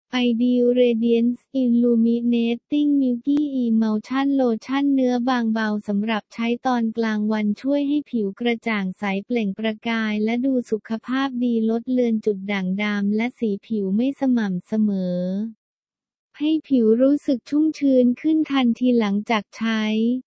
Ideal Radiance Illuminating Milky Emulsion Lotion เนื้อบางเบาสำหรับใช้ตอนกลางวันช่วยให้ผิวกระจ่างใสเปล่งประกายและดูสุขภาพดีลดเลือนจุดด่างดำและสีผิวไม่สม่ำเสมอให้ผิวรู้สึกชุ่มชื้นขึ้นทันทีหลังจากใช้